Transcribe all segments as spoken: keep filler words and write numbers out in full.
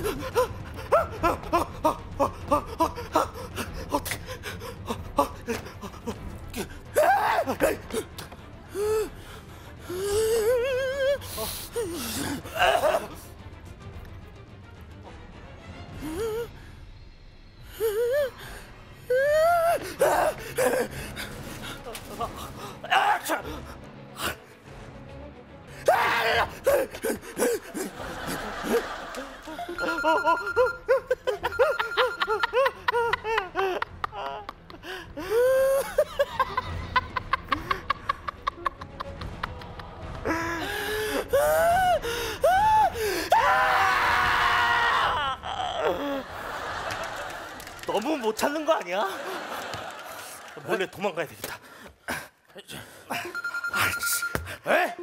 너무 못 찾는 거 아니야? 몰래 도망가야 되겠다. 에?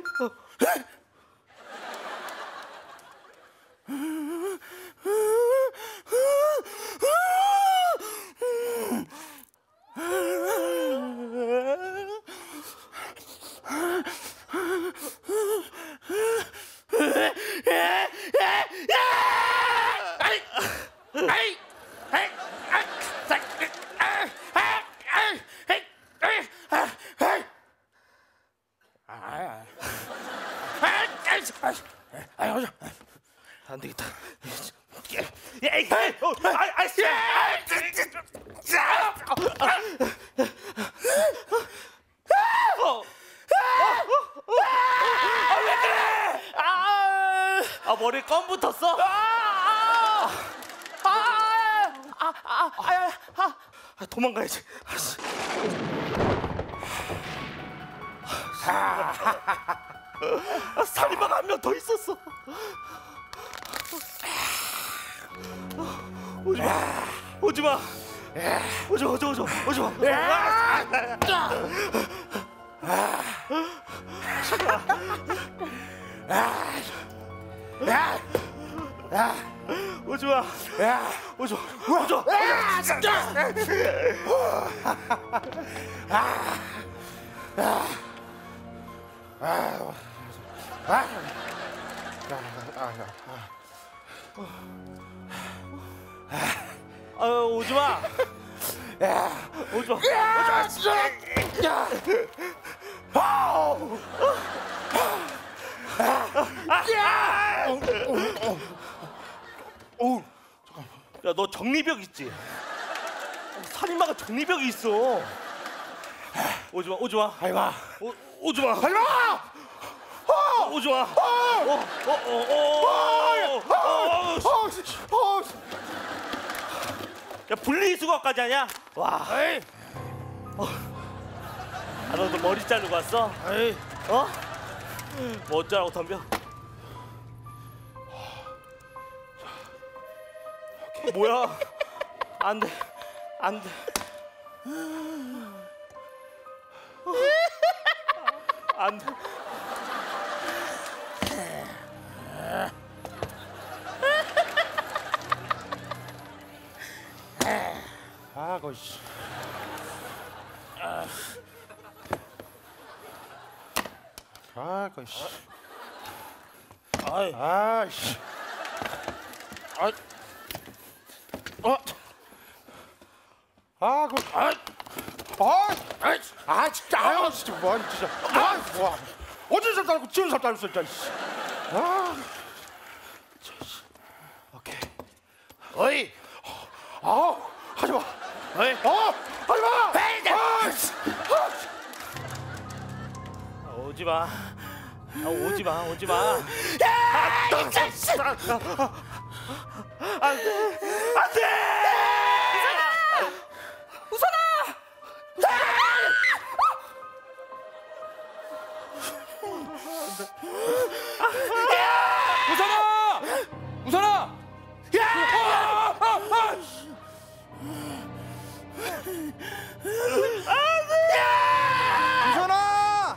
안 되겠다. 에이, 어, 아, 아, 씨. 아, 머리 껌 붙었어? 아, 아, 아, 아, 아, 아, 아, 도망가야지. 아, 살인마가 한 명 더 있었어. 오지 마, 오지 마, 오지 마, 오지 마, 오지 마. 오지 마, 오지 마, 오지 아, 오지 마. 오지 마. 야, 너 정리벽 있지? 살인마가 정리벽이 있어. 오지 마, 오지 마. 하지 마. 오, 오지 마. 하지 마. 오지 마. 어, 어, 어, 어, 어. 야, 분리수거까지 하냐? 와. 에이. 어. 아, 너도 머리 자르고 왔어? 에이. 어? 뭐 어쩌라고 덤벼? 뭐야? 안 돼, 안 돼. 안 돼. 아, 거씨. 아, 거씨. 아이, 아이씨. 아, 어, 아, 그, 아, 아, 아, 진짜, 아유, 진짜, 뭐, 진짜, 아, 뭐, 어디서 달고 지원사 달고 진짜, 아, 오케이. 어이, 아, 하지 마, 어이, 어, 하지 마, 아, 오지 마. 아, 오지 마, 오지 마. 야, 이 자식! 안 돼, 안 돼! 우선아! 우선아! 우선아! 야! 아, 아, 아. 우선아!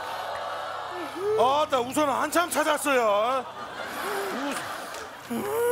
아, 나 우선아 한참 찾았어요. 우...